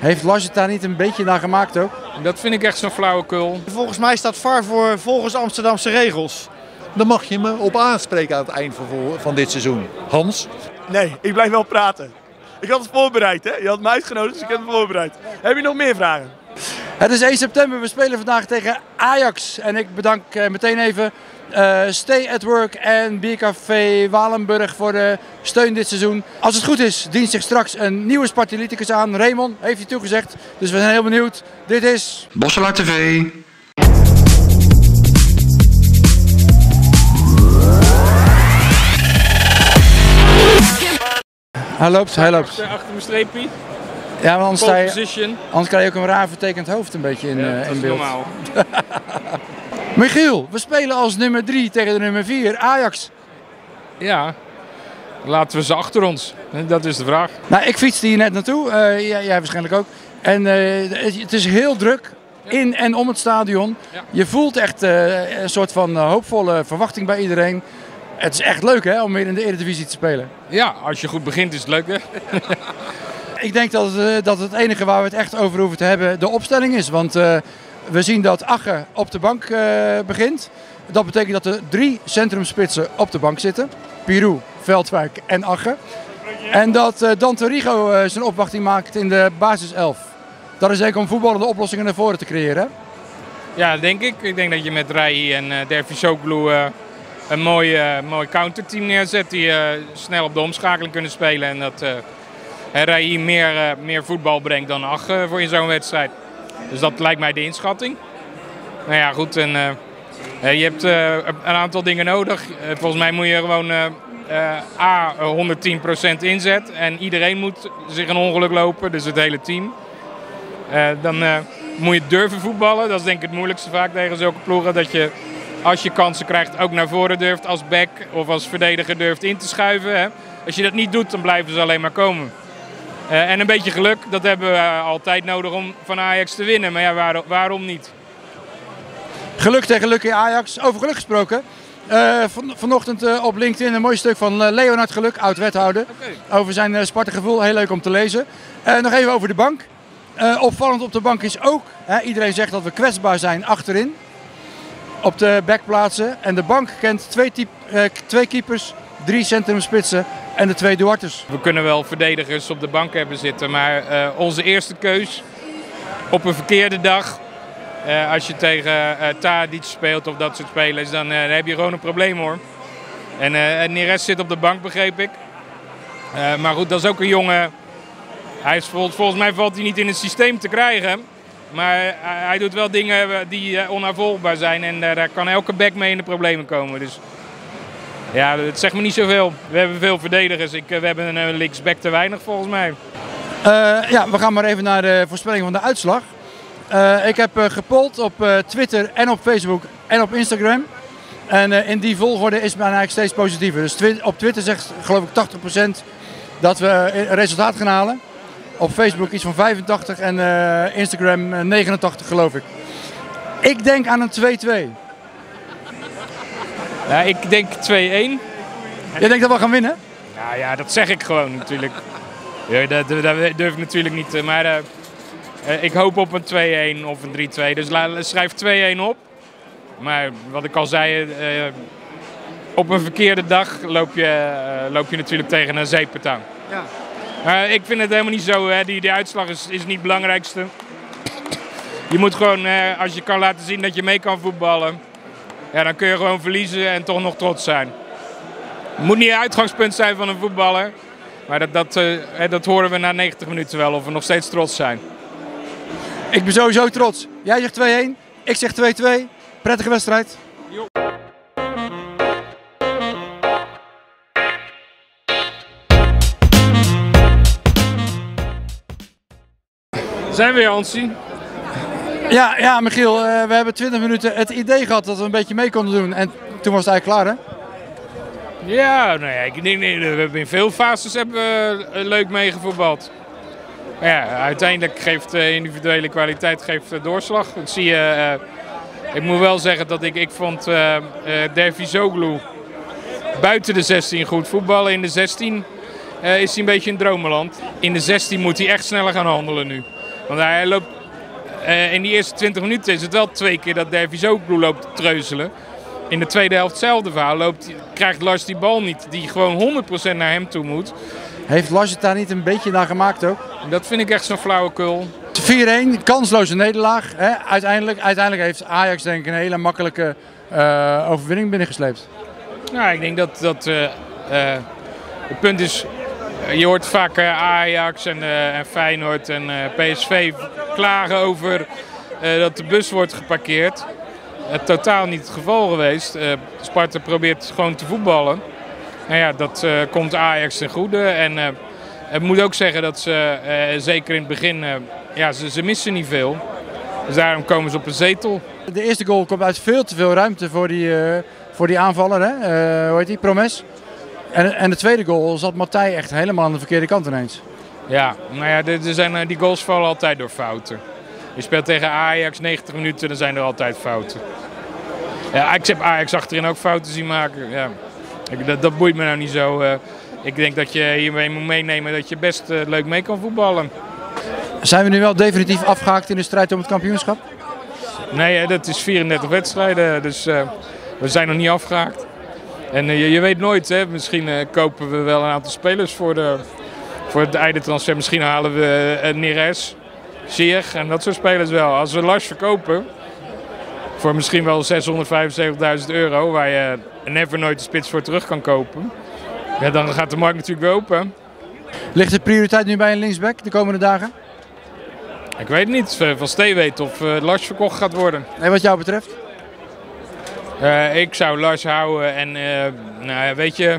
Heeft Lars het daar niet een beetje naar gemaakt ook? Dat vind ik echt zo'n flauwekul. Volgens mij staat VAR voor volgens Amsterdamse regels. Dan mag je me op aanspreken aan het eind van dit seizoen. Hans? Nee, ik blijf wel praten. Ik had het voorbereid, hè? Je had me uitgenodigd, dus ik heb het voorbereid. Heb je nog meer vragen? Het is 1 september, we spelen vandaag tegen Ajax. En ik bedank meteen even Stay at Work en Biercafé Walenburg voor de steun dit seizoen. Als het goed is, dient zich straks een nieuwe Spartalyticus aan. Raymond heeft hij toegezegd, dus we zijn heel benieuwd. Dit is Bosselaar TV. Hij loopt. Achter mijn streepje. Ja, maar anders, anders krijg je ook een raar vertekend hoofd een beetje in beeld. Normaal. Michiel, we spelen als nummer 3 tegen de nummer 4, Ajax. Ja, laten we ze achter ons. Dat is de vraag. Nou, ik fietste hier net naartoe, jij waarschijnlijk ook. En het is heel druk in en om het stadion. Ja. Je voelt echt een soort van hoopvolle verwachting bij iedereen. Het is echt leuk hè, om weer in de Eredivisie te spelen. Ja, als je goed begint is het leuk hè. Ik denk dat het enige waar we het echt over hoeven te hebben de opstelling is. Want we zien dat Agge op de bank begint. Dat betekent dat er 3 centrumspitsen op de bank zitten. Pirou, Veldwijk en Agge. En dat Dante Rigo zijn opwachting maakt in de basiself. Dat is zeker om voetballende oplossingen naar voren te creëren. Ja, denk ik. Ik denk dat je met Rai en Dervisoglu een mooi counterteam neerzet. Die snel op de omschakeling kunnen spelen. En dat Rai meer voetbal brengt dan Agge voor in zo'n wedstrijd. Dus dat lijkt mij de inschatting. Nou ja, goed. En, je hebt een aantal dingen nodig. Volgens mij moet je gewoon 110% inzet. En iedereen moet zich een ongeluk lopen, dus het hele team. Dan moet je durven voetballen. Dat is denk ik het moeilijkste vaak tegen zulke ploegen. Dat je, als je kansen krijgt, ook naar voren durft als back of als verdediger durft in te schuiven. Hè. Als je dat niet doet, dan blijven ze alleen maar komen. En een beetje geluk, dat hebben we altijd nodig om van Ajax te winnen. Maar ja, waarom niet? Geluk tegen Lucky Ajax. Over geluk gesproken. Vanochtend op LinkedIn een mooi stuk van Leonard Geluk, oud-wethouder. Okay. Over zijn Sparta-gevoel. Heel leuk om te lezen. Nog even over de bank. Opvallend op de bank is ook, iedereen zegt dat we kwetsbaar zijn achterin. Op de backplaatsen. En de bank kent 2 keepers, 3 centrumspitsen en de 2 Duartes. We kunnen wel verdedigers op de bank hebben zitten, maar onze eerste keus op een verkeerde dag, als je tegen Tadic speelt of dat soort spelers, dan heb je gewoon een probleem hoor. En Neres zit op de bank, begreep ik. Maar goed, dat is ook een jongen. Volgens mij valt hij niet in het systeem te krijgen. Maar hij doet wel dingen die onnavolgbaar zijn en daar kan elke back mee in de problemen komen. Dus ja, het zegt me niet zoveel. We hebben veel verdedigers. We hebben een linksback te weinig volgens mij. Ja, we gaan maar even naar de voorspelling van de uitslag. Ik heb gepollt op Twitter en op Facebook en op Instagram. En in die volgorde is het eigenlijk steeds positiever. Dus op Twitter zegt geloof ik 80% dat we een resultaat gaan halen. Op Facebook iets van 85 en Instagram 89 geloof ik. Ik denk aan een 2-2. Ja, ik denk 2-1. Jij denkt dat we gaan winnen? Nou ja, dat zeg ik gewoon natuurlijk. Ja, dat durf ik natuurlijk niet. Maar ik hoop op een 2-1 of een 3-2. Dus schrijf 2-1 op. Maar wat ik al zei, op een verkeerde dag loop je natuurlijk tegen een zeepentang. Ja. Maar ik vind het helemaal niet zo. Hè. Die uitslag is niet het belangrijkste. Je moet gewoon, als je kan laten zien dat je mee kan voetballen, ja, dan kun je gewoon verliezen en toch nog trots zijn. Het moet niet het uitgangspunt zijn van een voetballer. Maar dat horen we na 90 minuten wel, of we nog steeds trots zijn. Ik ben sowieso trots. Jij zegt 2-1, ik zeg 2-2. Prettige wedstrijd. Jo. Zijn we weer, Hansie? Ja, Michiel, we hebben 20 minuten het idee gehad dat we een beetje mee konden doen. En toen was het eigenlijk klaar, hè? Ja, nou ja, ik denk, we hebben in veel fases leuk meegevoetbald. Ja, uiteindelijk geeft individuele kwaliteit doorslag. Dat zie je. Ik moet wel zeggen dat ik vond Dervisoglu buiten de 16 goed voetballen. In de 16 is hij een beetje in dromenland. In de 16 moet hij echt sneller gaan handelen nu. Want hij loopt, in die eerste 20 minuten is het wel 2 keer dat Dervisoglu loopt te treuzelen. In de tweede helft hetzelfde verhaal. Krijgt Lars die bal niet, die gewoon 100% naar hem toe moet. Heeft Lars het daar niet een beetje naar gemaakt ook? Dat vind ik echt zo'n flauwekul. 4-1, kansloze nederlaag. Hè? Uiteindelijk heeft Ajax denk ik een hele makkelijke overwinning binnengesleept. Nou, ik denk dat het punt is, je hoort vaak Ajax en Feyenoord en PSV klagen over dat de bus wordt geparkeerd. Totaal niet het geval geweest. Sparta probeert gewoon te voetballen. Nou ja, dat komt Ajax ten goede. En ik moet ook zeggen dat ze, zeker in het begin, ze missen niet veel. Dus daarom komen ze op een zetel. De eerste goal komt uit veel te veel ruimte voor die aanvaller, hè? Hoe heet die? Promes. En de tweede goal zat Matthij echt helemaal aan de verkeerde kant ineens. Ja, nou ja, die goals vallen altijd door fouten. Je speelt tegen Ajax 90 minuten, dan zijn er altijd fouten. Ja, ik heb Ajax achterin ook fouten zien maken. Ja. Dat boeit me nou niet zo. Ik denk dat je hiermee moet meenemen dat je best leuk mee kan voetballen. Zijn we nu wel definitief afgehaakt in de strijd om het kampioenschap? Nee, dat is 34 wedstrijden, dus we zijn nog niet afgehaakt. En je weet nooit, hè? Misschien kopen we wel een aantal spelers voor het eidentransfer. Misschien halen we Neres, Ziyech en dat soort spelers wel. Als we Lars verkopen voor misschien wel €675.000, waar je never nooit de spits voor terug kan kopen, ja, dan gaat de markt natuurlijk weer open. Ligt de prioriteit nu bij een linksback de komende dagen? Ik weet het niet. Van Stee weet of Lars verkocht gaat worden. En wat jou betreft? Ik zou Lars houden en weet je,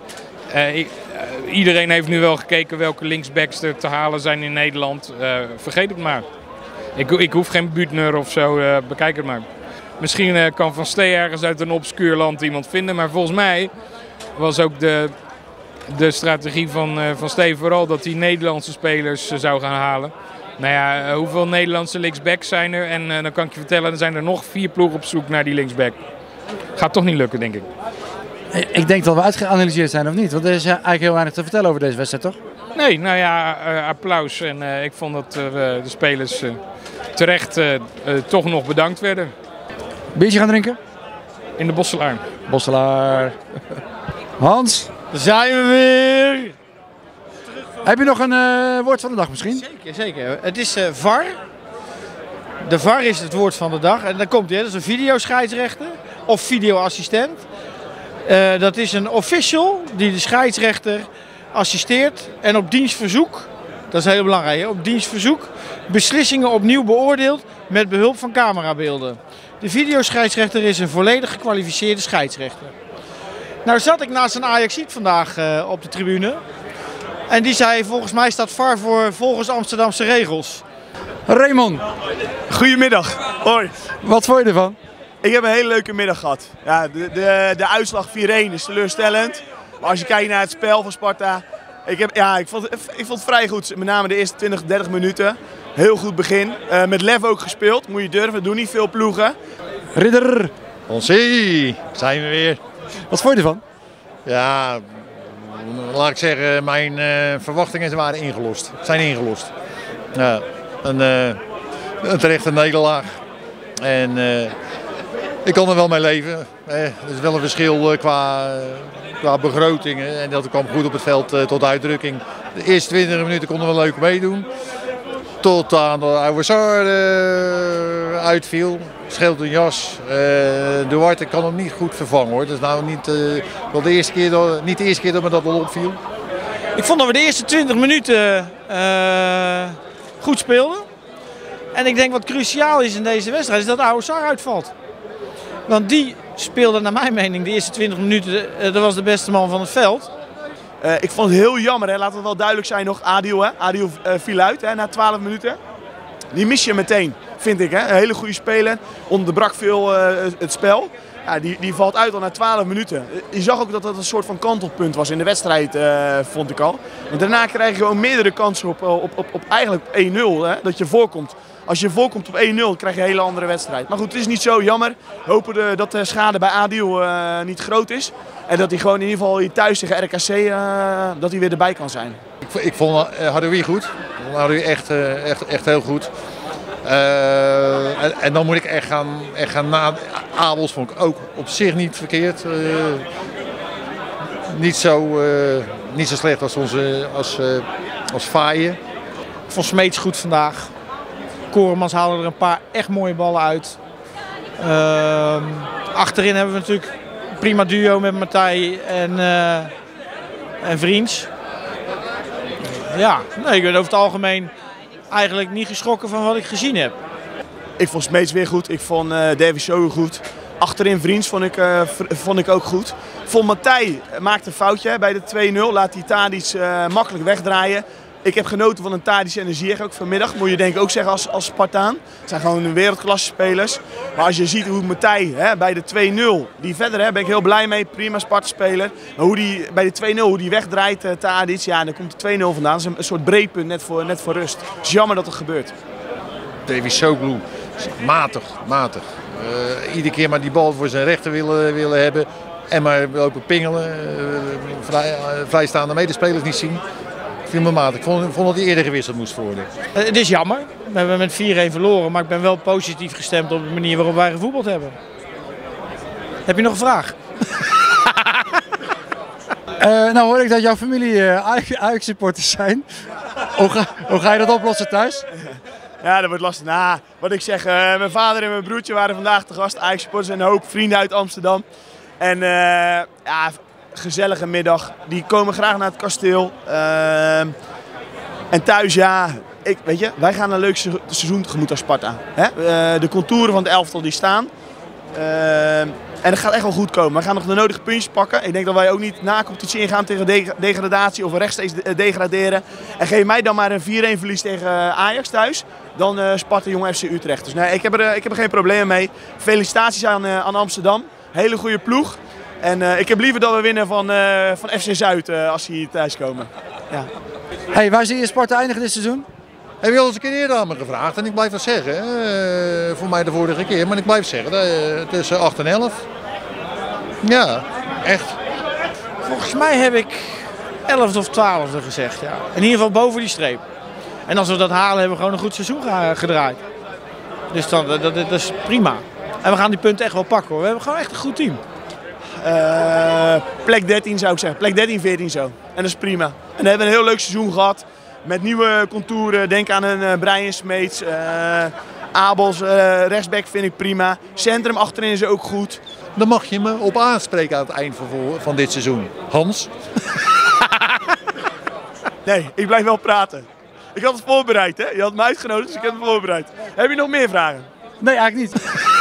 iedereen heeft nu wel gekeken welke linksbacks er te halen zijn in Nederland. Vergeet het maar. Ik hoef geen Buutner of zo, bekijk het maar. Misschien kan Van Stee ergens uit een obscuur land iemand vinden, maar volgens mij was ook de strategie van Stee vooral dat hij Nederlandse spelers zou gaan halen. Nou ja, hoeveel Nederlandse linksbacks zijn er? En dan kan ik je vertellen, er zijn er nog 4 ploegen op zoek naar die linksback. Gaat toch niet lukken, denk ik. Ik denk dat we uitgeanalyseerd zijn, of niet? Want er is eigenlijk heel weinig te vertellen over deze wedstrijd, toch? Nee, nou ja, applaus. En ik vond dat de spelers terecht toch nog bedankt werden. Biertje gaan drinken? In de Bosselaar. Bosselaar. Hans? Daar zijn we weer! Heb je nog een woord van de dag misschien? Zeker. Het is VAR. De VAR is het woord van de dag. En dan komt hij, dat is een videoscheidsrechter of videoassistent. Dat is een official die de scheidsrechter assisteert en op dienstverzoek, dat is heel belangrijk, hè? Op dienstverzoek beslissingen opnieuw beoordeelt met behulp van camerabeelden. De videoscheidsrechter is een volledig gekwalificeerde scheidsrechter. Nou zat ik naast een Ajaxiet vandaag op de tribune. En die zei, volgens mij staat VAR voor volgens Amsterdamse regels. Raymond. Goedemiddag. Hoi. Wat vond je ervan? Ik heb een hele leuke middag gehad. Ja, de uitslag 4-1 is teleurstellend. Maar als je kijkt naar het spel van Sparta. Ik vond het vrij goed. Met name de eerste 20, 30 minuten. Heel goed begin. Met lef ook gespeeld. Moet je durven. Doen niet veel ploegen. Ridder. Onsie, zijn we weer. Wat vond je ervan? Ja, laat ik zeggen, mijn verwachtingen waren ingelost. Zijn ingelost. Ja, een terechte nederlaag. En ik kan er wel mee leven. Er is wel een verschil qua begrotingen. En dat kwam goed op het veld tot uitdrukking. De eerste 20 minuten konden we leuk meedoen. Tot aan de oude Sar uitviel. Scheelt een jas. Duarte kan hem niet goed vervangen hoor. Dat is nou niet de eerste keer dat me dat al opviel. Ik vond dat we de eerste 20 minuten goed speelden. En ik denk wat cruciaal is in deze wedstrijd is dat oude Sar uitvalt. Want die speelde naar mijn mening de eerste 20 minuten, dat was de beste man van het veld. Ik vond het heel jammer, hè. Laat het wel duidelijk zijn nog. Adil viel uit hè, na 12 minuten. Die mis je meteen, vind ik. Hè. Een hele goede speler, onderbrak veel het spel. Ja, die valt uit al na 12 minuten. Je zag ook dat dat een soort van kantelpunt was in de wedstrijd, vond ik al. Want daarna krijg je gewoon meerdere kansen op eigenlijk 1-0, dat je voorkomt. Als je voorkomt op 1-0, krijg je een hele andere wedstrijd. Maar goed, het is niet zo jammer. We hopen dat de schade bij Adil niet groot is. En dat hij gewoon in ieder geval thuis tegen RKC dat hij weer erbij kan zijn. Ik vond Hadoui goed. Hadoui echt heel goed. En dan moet ik echt gaan na. Abels vond ik ook op zich niet verkeerd. Niet zo slecht als Faaien. Ik vond Smeets goed vandaag. Koremans haalde er een paar echt mooie ballen uit. Achterin hebben we natuurlijk een prima duo met Matthij en Vriends. Ja, nee, ik ben over het algemeen eigenlijk niet geschrokken van wat ik gezien heb. Ik vond Smeets weer goed. Ik vond Davy Show goed. Achterin Vriends vond ik ook goed. Ik vond Matthij maakte een foutje bij de 2-0. Laat die Tadic makkelijk wegdraaien. Ik heb genoten van een Tadic en een Ziyech ook vanmiddag. Moet je denk ik ook zeggen als Spartaan. Het zijn gewoon wereldklasse spelers. Maar als je ziet hoe Matthij bij de 2-0, die verder ben ik heel blij mee. Prima Sparta speler. Maar hoe die bij de 2-0 hoe die wegdraait Tadic. Ja, dan komt de 2-0 vandaan. Dat is een soort breedpunt net voor rust. Het is jammer dat het gebeurt. Davy Soglu, matig. Iedere keer maar die bal voor zijn rechter willen hebben. En maar lopen pingelen. Vrijstaande medespelers niet zien. Ik vind me matig. Ik vond dat hij eerder gewisseld moest worden. Het is jammer. We hebben met 4-1 verloren. Maar ik ben wel positief gestemd op de manier waarop wij gevoetbald hebben. Heb je nog een vraag? Nou hoor ik dat jouw familie Ajax-supporters zijn. Hoe ga je dat oplossen thuis? Ja, dat wordt lastig. Nou, wat ik zeg, mijn vader en mijn broertje waren vandaag te gast. Ajax-supporters en een hoop vrienden uit Amsterdam. En ja, gezellige middag. Die komen graag naar het kasteel. En thuis, ja, weet je, wij gaan een leuk seizoen tegemoet als Sparta. De contouren van het elftal die staan. En het gaat echt wel goed komen. We gaan nog de nodige puntjes pakken. Ik denk dat wij ook niet na competitie ingaan tegen degradatie of rechtstreeks degraderen. En geef mij dan maar een 4-1 verlies tegen Ajax thuis. Dan Sparta Jong FC Utrecht. Dus nee, ik heb er geen probleem mee. Felicitaties aan Amsterdam. Hele goede ploeg. En ik heb liever dat we winnen van FC Zuid als ze hier thuis komen. Ja. Hey, waar zie je Sparta eindigen dit seizoen? Heb je al eens een keer eerder aan me gevraagd en ik blijf dat zeggen. Voor mij de vorige keer, maar ik blijf zeggen tussen 8 en 11. Ja, echt. Volgens mij heb ik 11e of 12e gezegd. Ja. In ieder geval boven die streep. En als we dat halen, hebben we gewoon een goed seizoen gedraaid. Dus dat is prima. En we gaan die punten echt wel pakken hoor. We hebben gewoon echt een goed team. Plek 13 zou ik zeggen. Plek 13, 14 zo. En dat is prima. En we hebben een heel leuk seizoen gehad. Met nieuwe contouren. Denk aan een Brian Smeets. Abels, rechtsback vind ik prima. Centrum achterin is ook goed. Dan mag je me op aanspreken aan het eind van dit seizoen. Hans? Nee, ik blijf wel praten. Ik had het voorbereid, hè? Je had me uitgenodigd, dus ik heb het voorbereid. Heb je nog meer vragen? Nee, eigenlijk niet.